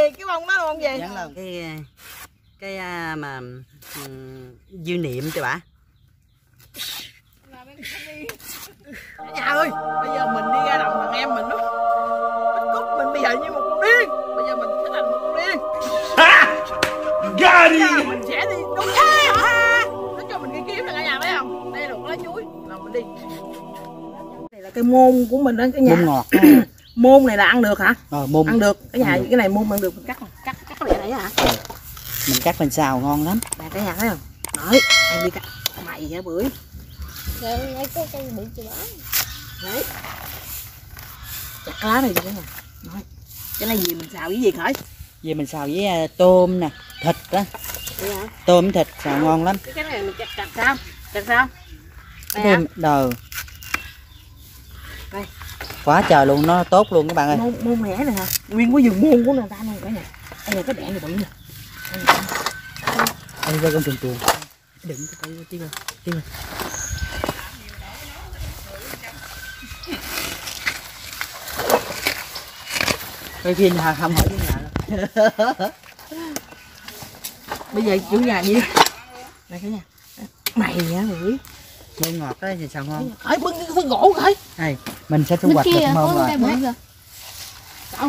cái bông đó là bông gì? Cái mà dư niệm cho bà. Nhà ơi, bây giờ mình đi ra đồng thằng em mình nó ít cút mình bây giờ như một con điên. Bây giờ mình sẽ thành một con điên. Mình sẽ đi đúng nó cho mình cái kiếm là cả nhà thấy không? Đây là một lá chuối, nào mình đi. Đây là cái môn của mình đó cả nhà. Môn ngọt. Môn này là ăn được hả? Môn ăn được. Cái nhà cái này môn ăn được, mình cắt cái này hả? Mình cắt mình xào ngon lắm. Bà cả nhà thấy không? Đấy, em đi cắt mày hả bưởi. Rồi lấy cái cây bị chữa. Đấy. Chặt lá này cho cả nhà. Nói. Cái này gì mình xào với gì khởi? Vì mình xào với tôm nè, thịt á. Tôm thịt xào ngon lắm. Cái này mình chặt sao? Chặt sao? Thêm đồ. Đây. Quá trời luôn, nó tốt luôn các bạn ơi. Môn rẻ này hả? Nguyên có vườn môn của người ta này cả nhà. Đây là cái đạn này bự nè. Đây với con trường trường. Đừng có tay tiêu rồi. Coi phim không hỏi chủ nhà đâu. Bây giờ chủ nhà gì? Đây cả nhà. Mày hả bưởi? Môn ngọt đó thì sao ngon. Hãy bưng cái phân gỗ rồi. Đây, mình sẽ thu hoạch được môn rồi. Sao?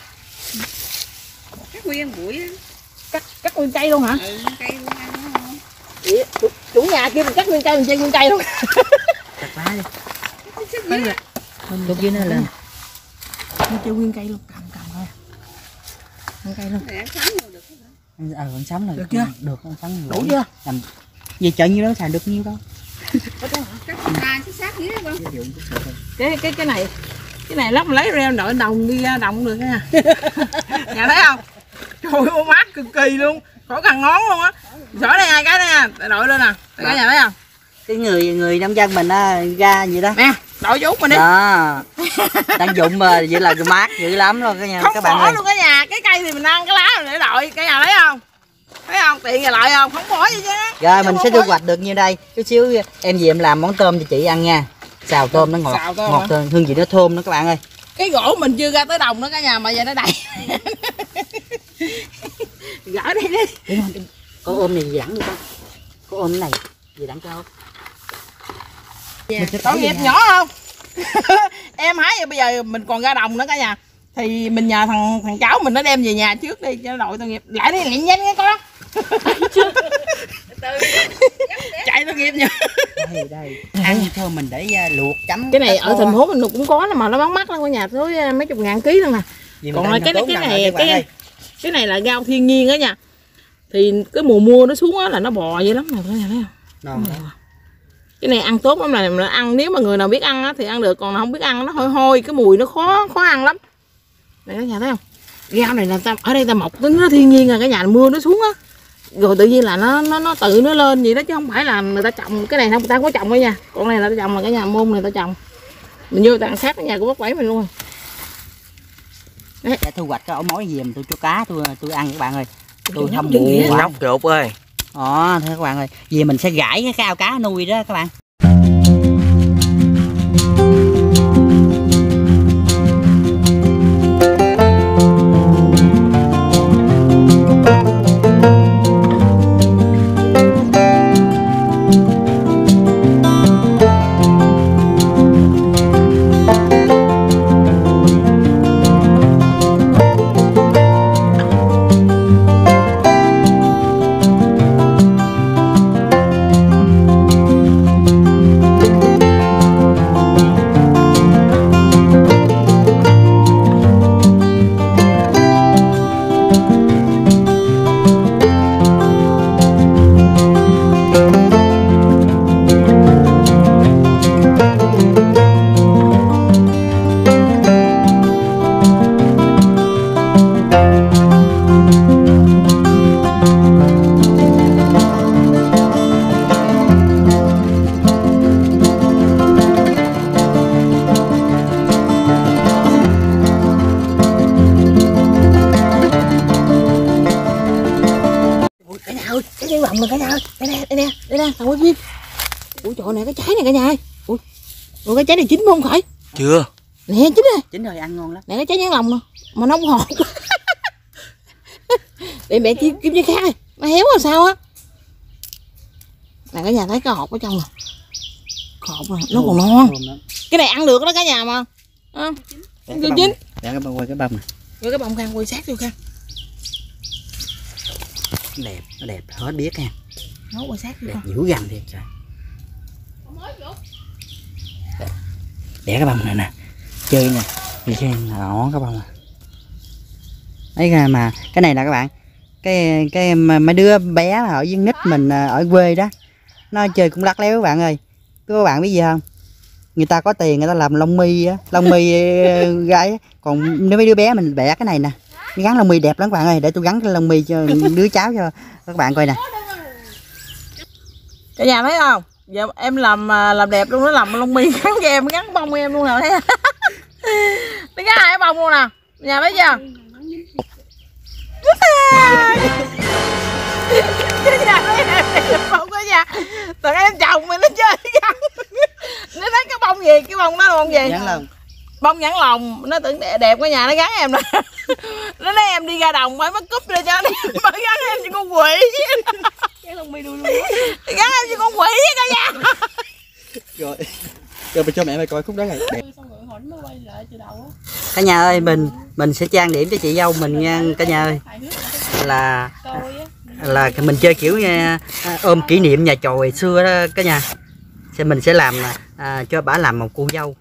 Cắt nguyên bụi. Cắt nguyên cây luôn hả? Ừ, cây luôn ăn đúng không? Chủ nhà kia mình cắt nguyên cây, mình chơi nguyên cây luôn. Chặt lá đi. Mình lúc dưới nó lên. Mình chơi nguyên cây luôn, cầm thôi. Nguyên cây luôn. Để sống rồi được hả? Con sống rồi. Được chưa? Được, con sống đủ chưa? Làm gì chợ nhiêu đó xài được nhiêu đâu. Cắt tay cái xác dưới đó con. Cái này lóc lấy reo nội đồng đi ra đồng được nha. Nhà thấy không? Trời ơi mát cực kỳ luôn, khỏi cần ngón luôn á. Sỏi đây 2 cái đây nha, đội lên nè, cả nhà thấy không? Cái người nông dân mình á ra gì đó. Nè, đội chút mình đi. Đó. Đang dụng mà vậy là mát dữ lắm luôn cả nhà. Không các bạn bỏ ơi. luôn cả nhà, cái cây thì mình ăn cái lá rồi để đội, cả nhà thấy không? Thấy không? Tiện rồi lợi không? Không bỏ gì chứ. Rồi mình sẽ thu hoạch được như đây. Chút xíu em về em làm món tôm cho chị ăn nha. Xào tôm nó ngọt, ngọt hương vị nó thơm đó các bạn ơi. Cái gỗ mình chưa ra tới đồng nữa cả nhà mà giờ nó đầy. Gỡ đây đi. Có ôm này gì đẳng đi con. Có ôm cái này gì đẳng cho không? Tội nghiệp nhỏ không? Em hái bây giờ mình còn ra đồng nữa cả nhà. Thì mình nhờ thằng cháu mình nó đem về nhà trước đi cho đội tội nghiệp. Lại đi lại nhanh nghe con. Chạy tội nghiệp nha. Đây. Ăn thơm mình để luộc chấm. Cái này ở thành phố mình cũng có mà nó bán mắc lắm cả nhà, tới mấy chục ngàn ký luôn nè. Còn là cái này là rau thiên nhiên đó nha. Thì cái mùa mưa nó xuống á là nó bò vậy lắm nè cả nhà thấy không? Cái này ăn tốt lắm, là ăn nếu mà người nào biết ăn á thì ăn được, còn nào không biết ăn nó hôi hôi, cái mùi nó khó ăn lắm. Này cả nhà thấy không? Rau này là ở đây ta mọc tính nó thiên nhiên, là cả nhà mưa nó xuống á rồi tự nhiên là nó tự nó lên vậy đó, chứ không phải là người ta trồng. Cái này không, người ta không có trồng đâu nha, còn này là ta trồng, là cả nhà môn này ta trồng. Mình vô tàn sát cái nhà của bác Bảy mình luôn. Để thu hoạch cái ổ mối gì mà tôi cho cá tôi ăn các bạn ơi. Tôi không buồn nóc ruột ơi. Thế các bạn ơi, vì mình sẽ gãi cái ao cá nuôi đó các bạn. rộng rồi cả nhà ơi. Đây nè, thằng quay phim. Ui trời nè, cái trái này cả nhà ơi. Ui cái trái này chín không Khởi? Chưa. Nè chín rồi. Chín rồi, ăn ngon lắm. Nè cái trái nhãn lòng nè, mà nó không ngọt. để mẹ kiếm cái khác đi, nó héo là sao á. Nè cả nhà thấy cái hột ở trong nè, hột này, nó còn non. Cái này ăn được đó cả nhà mà. Chưa chín. Để cái quay cái bông này. Quay cái bông Khang, quay sát vô Khang. Đẹp, nó đẹp hết biết nha. Nó quay sát vô. Đẹp dữ dằn thiệt trời. Để cái bông này nè. Chơi nè. Mình chơi nó cái bông này. Ấy mà cái này là các bạn, cái mấy đứa bé ở với nít mình ở quê đó, nó chơi cũng lắc léo các bạn ơi. Các bạn biết gì không? Người ta có tiền người ta làm lông mi á, lông mi gái á. Còn nếu mấy đứa bé mình bẻ cái này nè, gắn lông mi đẹp lắm các bạn ơi. Để tôi gắn cái lông mi cho đứa cháu cho các bạn coi nè. Cả nhà thấy không? Giờ em làm đẹp luôn, nó làm lông mi gắn cho em, gắn bông em luôn nè, thấy không? Nó gắn hai bông luôn nè. Nhà thấy chưa? Cái nhà thấy em bông cả nhà. Tụi em chồng mình nó chơi gắn. Nó thấy cái bông gì? Cái bông đó là bông gì? Gắn lông. Bông nhãn lồng. Nó tưởng đẹp cả nhà, nó gắn em nè. Nó nói em đi ra đồng phải mất cúp lên cho nó mới gắn em cho con quỷ. Cái lông mi đuôi luôn. Gắn em cho con quỷ cả nhà. Rồi mình cho mẹ mày coi khúc đó này. Cả nhà ơi, mình sẽ trang điểm cho chị dâu mình nha cả nhà ơi. Là mình chơi kiểu ôm kỷ niệm nhà chòi xưa đó cả nhà. Mình sẽ làm cho bả làm một cô dâu.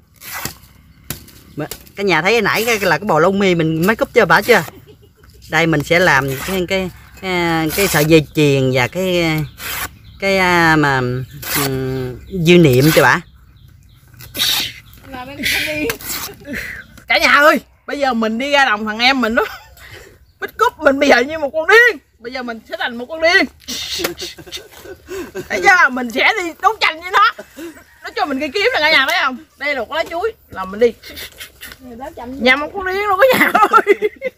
Cả nhà thấy nãy là cái bò lông mi mình make up cho bả chưa? Đây mình sẽ làm cái sợi dây chuyền và cái mà dư niệm cho bả. Cả nhà ơi, bây giờ mình đi ra đồng thằng em mình nó bích cúp mình bây giờ như một con điên. Bây giờ mình sẽ thành một con điên. Thấy chưa? Mình sẽ đi đấu tranh với nó. Nó cho mình cây kiếm nè cả nhà thấy không? Đây là một lá chuối, là mình đi nhằm một con điên luôn cả nhà ơi.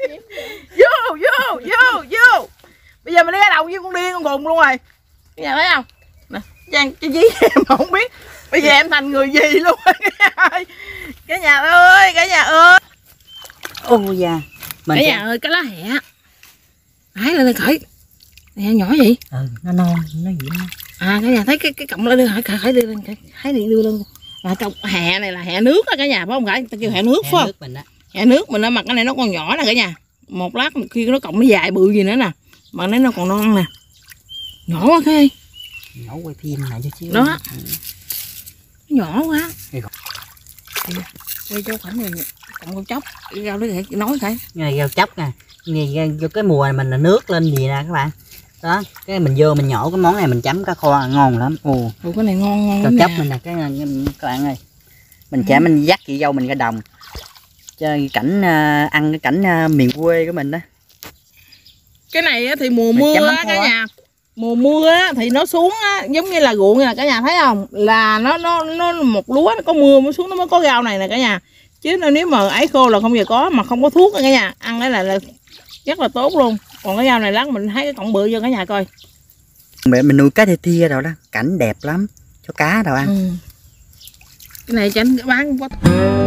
Vô. Bây giờ mình đi ra đồng với con điên con khùng luôn rồi. Cả nhà thấy không? Nè, Trang cái gì em không biết. Bây giờ em thành người gì luôn cả nhà ơi. Cả nhà ơi. Ô da. Cả nhà ơi, cái lá hẹ. Hái lên đây khởi. Hẹ nhỏ vậy? Nó non, nó gì đó. À cả nhà thấy cái cọng lên đây khởi đưa lên, hái đi đưa lên. Là cọng hẹ này là hẹ nước đó cả nhà phải không Khải? Ta kêu hẹ nước phải không? Hẹ nước mình đó, mà cái này nó còn nhỏ nè cả nhà. Một lát một khi nó cọng nó dài bự gì nữa nè. Mà nó còn non nè. Nhỏ quá Khê. Nhỏ quay phim lại cho xíu. Đó. Nhỏ quá. Quay cho Khánh này cọng con chóc. Rau đấy nói Khải. Này rau chóc nè. Vô cái mùa này mình là nước lên gì nè các bạn. Đó, cái mình vô mình nhổ cái món này mình chấm cá kho ngon lắm. Ồ, cái này ngon rau chóc mình nè các bạn ơi. Mình sẽ mình dắt chị dâu mình ra đồng. Chơi cảnh ăn cái cảnh miền quê của mình đó. Cái này thì mùa mưa á cả nhà. Mùa mưa á thì nó xuống á, giống như là ruộng nè cả nhà thấy không? Là nó một lúa nó có mưa mới xuống nó mới có rau này nè cả nhà. Chứ nếu mà ấy khô là không giờ có, mà không có thuốc cả nhà. Ăn cái là rất là tốt luôn. Còn cái rau này lát mình thấy cái cọng bự cho cả nhà coi. Mẹ mình nuôi cá thia rồi đó, cảnh đẹp lắm cho cá đâu ăn. Cái này tránh bán quá.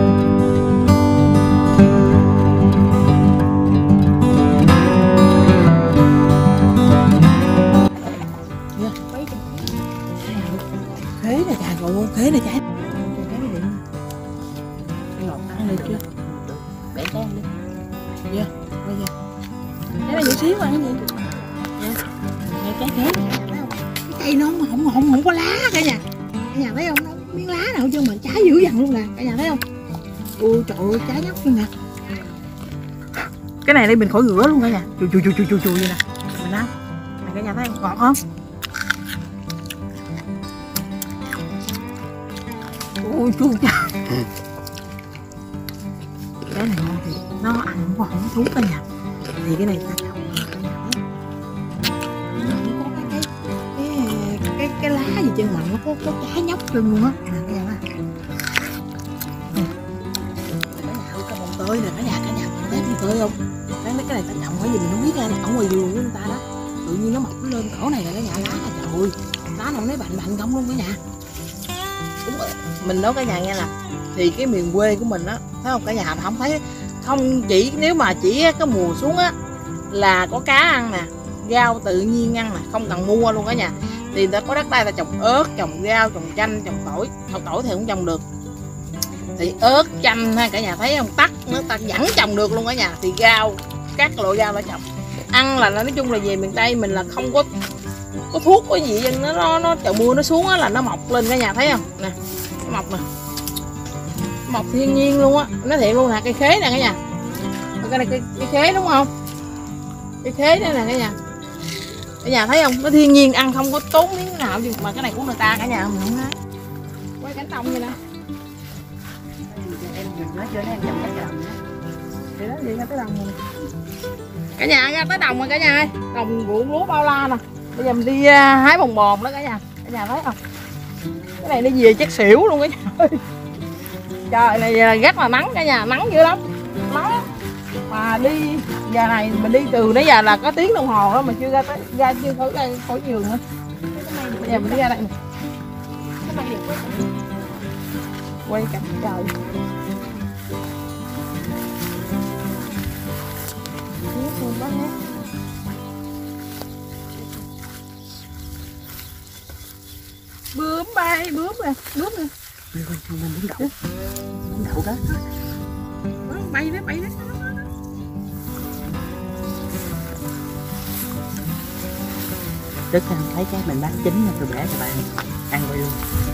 Khế này trời, còn khế này trái. Cái ngọt ăn được chưa? Bẻ con đi. Dạ, bây giờ. Cái này nhỏ xíu ăn cái gì? Dạ. Này cái khế. Cái cây nó không có lá cả nhà. Cả nhà thấy không? Nó không có miếng lá nào chứ mà trái dữ dằn luôn nè. Cả nhà thấy không? Ôi trời ơi, trái nhóc luôn nè. Cái này đây mình khỏi rửa luôn cả nhà. Chù vậy nè. Mình ăn. Này cả nhà thấy không? Ngọt không? Ôi chua cha. Cái này ngon thì nó ăn không có thuốc cả nhà. Thì cái này ta trồng cả nhà thấy. Nó có cái lá gì trên mặt nó có trái nhóc luôn luôn á. Cả nhà thấy. Cả nhà ơi, cái bông tơi nè cả nhà thấy gì tơi không? Cái này ta trồng cái gì mình không biết ra ở ngoài vườn của người ta đó. Tự nhiên nó mọc lên cỡ này là cả nhà lá là trời ơi. Lá nào lấy bành không luôn cả nhà. Đúng rồi. Mình nói cả nhà nghe nè, thì cái miền quê của mình á, thấy không cả nhà không thấy, không chỉ nếu mà chỉ cái mùa xuống á là có cá ăn nè, rau tự nhiên ăn nè, không cần mua luôn cả nhà. Thì ta có đất đai ta trồng ớt, trồng rau, trồng chanh, trồng tỏi. Tỏi thì cũng trồng được. Thì ớt, chanh ha cả nhà thấy không, tắc nó ta vẫn trồng được luôn cả nhà. Thì rau, các loại rau đã trồng. Ăn là nói chung là về miền Tây mình là không có thuốc có gì, nó trời mưa nó xuống á là nó mọc lên cả nhà thấy không nè, nó mọc nè, mọc thiên nhiên luôn á, nó thiệt luôn nè. Cây khế nè cả nhà, cái này cây khế đúng không, cây khế đây nè cả nhà thấy không, nó thiên nhiên, ăn không có tốn miếng nào gì. Mà cái này của người ta cả nhà mình không hái. Quay cánh đồng vậy nè, Em nói chưa em trồng cái đồng đó. thì đó đi ra tới đồng rồi cả nhà, ra tới đồng rồi cả nhà ơi, đồng ruộng lúa bao la nè. Bây giờ mình đi hái bồng bồn đó cả nhà thấy không, cái này nó về chắc xỉu luôn cả nhà ơi. Trời này rất là nắng cả nhà, nắng dữ lắm, nắng mà đi giờ này mình đi từ nãy giờ là có tiếng đồng hồ đó mà chưa chưa khỏi giường nữa. Bây giờ mình đi ra đây nè, quay cảnh trời. Bướm bay, bướm nè. Mình muốn đậu đó. Bay đó. Tức là thấy cái mình bán chín rồi bẻ cho bạn ăn coi luôn.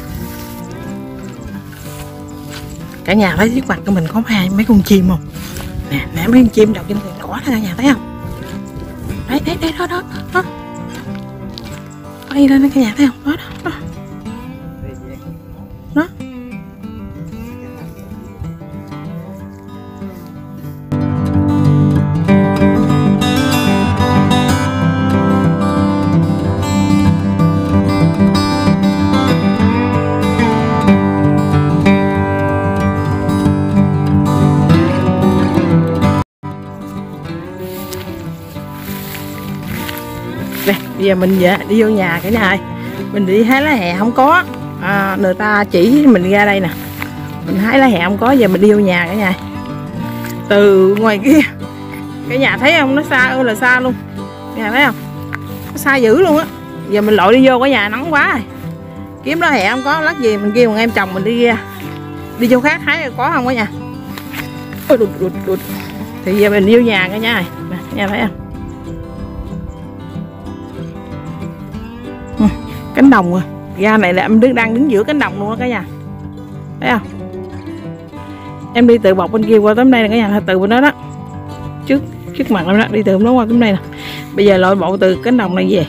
Cả nhà thấy trước mặt của mình có mấy con chim không? Nè, mấy con chim đậu trên cỏ đó cả nhà thấy không? Đấy đó. Bay lên đó cả nhà thấy không? Đó. Đây, bây giờ mình đi vô nhà cả nhà ơi. Mình đi hái lá hẹ không có, người ta chỉ mình ra đây nè, mình hái lá hẹ không có, giờ mình đi vô nhà cả nhà. Từ ngoài kia cả nhà thấy không, nó xa ơi là xa luôn cả nhà thấy không, nó xa dữ luôn á. Giờ mình lội đi vô cả nhà, nắng quá rồi, kiếm lá hẹ không có, lát gì mình kêu thằng em chồng mình đi chỗ khác hái có không cả nhà. Ôi đụt. Thì giờ mình vô nhà cả nhà, nè cả nhà thấy không, cánh đồng rồi, ra này là em đang đứng giữa cánh đồng luôn đó cả nhà thấy không. Em đi từ bọc bên kia qua tấm đây nè cả nhà, từ bên đó đó, trước mặt em đó, đi từ đó qua tấm đây nè. Bây giờ lội bộ từ cánh đồng này về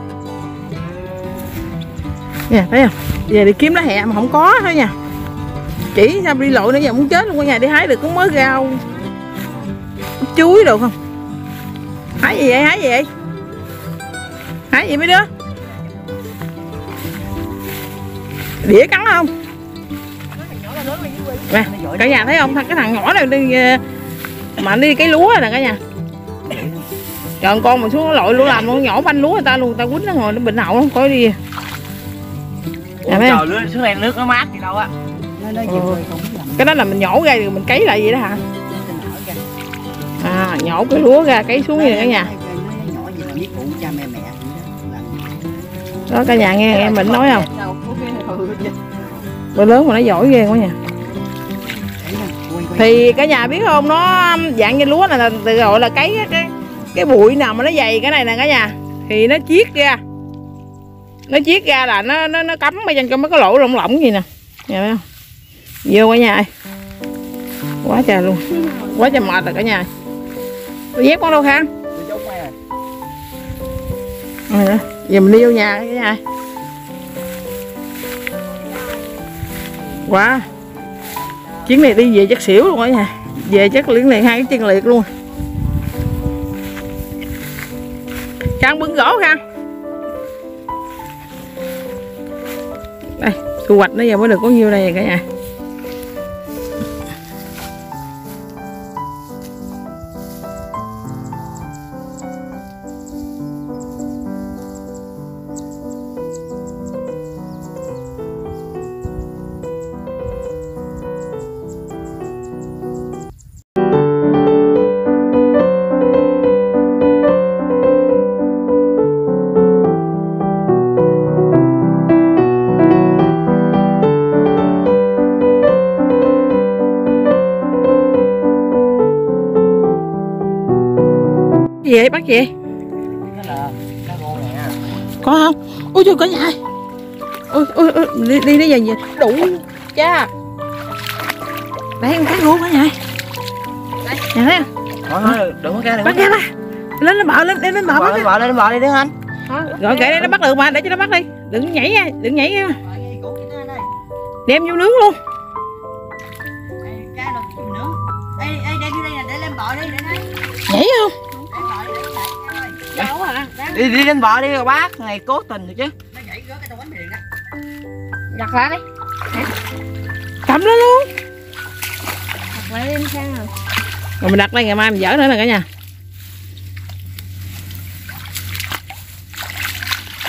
nha, thấy không. Về đi kiếm lá hẹ mà không có thôi nha, chỉ sao đi lội nữa giờ muốn chết luôn cả nhà. Đi hái được có mới rau chuối được không? Hái gì vậy? Hái gì mấy đứa? Đĩa cắn không? Nè, cả nhà thấy không? Cái thằng nhỏ này đi mà đi cái lúa nè cả nhà. Trời, con mà xuống lội lúa làm nó nhỏ banh lúa người ta luôn, người ta quýnh nó ngồi nó bệnh hậu không coi đi. Trời xuống đây nước nó mát gì đâu á. Cái đó là mình nhổ ra rồi mình cấy lại vậy đó hả? Nhổ cái lúa ra cấy xuống vậy cả nhà. Đó cả nhà nghe em mình nói không? Bữa lớn mà nó giỏi ghê quá nha. Thì cả nhà biết không, nó dạng như lúa này là từ gọi là cấy cái bụi nào mà nó dày cái này nè cả nhà, thì nó chiết ra. Nó chiết ra là nó cắm ở trong mấy cái lỗ lỏng lỏng gì nè. Nghe thấy không? Vô cả nhà ơi. Quá trời luôn. Quá trời mệt rồi cả nhà. Tôi dép con đâu Khang? Giờ mình đi vô nhà cả nhà. Quá. Chuyến này đi về chắc xỉu luôn cả nhà. Về chắc liền hai cái chân liệt luôn. Khang bưng gỗ Khang. Đây, thu hoạch nó giờ mới được có nhiêu đây cả nhà. gì vậy? Bắt gì? Nó là cá ngô nè. Có không? Ôi trời, cả nhà. Ôi đi đi về đủ cha. Đấy con cá ngô cả nhà. Nè thấy không? Thôi đừng có cá, đừng Bắt ra ba. Lên bò, lên bò, bắt lên bò đi đứng anh. rồi kệ đây, nó bắt được mà, để cho nó bắt đi. Đừng nhảy nha, đừng nhảy nha. Đem vô nướng luôn. Cá đâu chịu nướng. Ê đem vô đây nè, để lên bò đi để thấy. Nhảy không? Đâu à? Đi lên bò đi rồi bác, này cố tình rồi chứ. Nó nhảy rớt cái tô bánh mì đó. Giặt ra đi. Cầm nó luôn. Đặt lại lên sang rồi. Rồi mình đặt đây, ngày mai mình dỡ nữa nè cả nhà.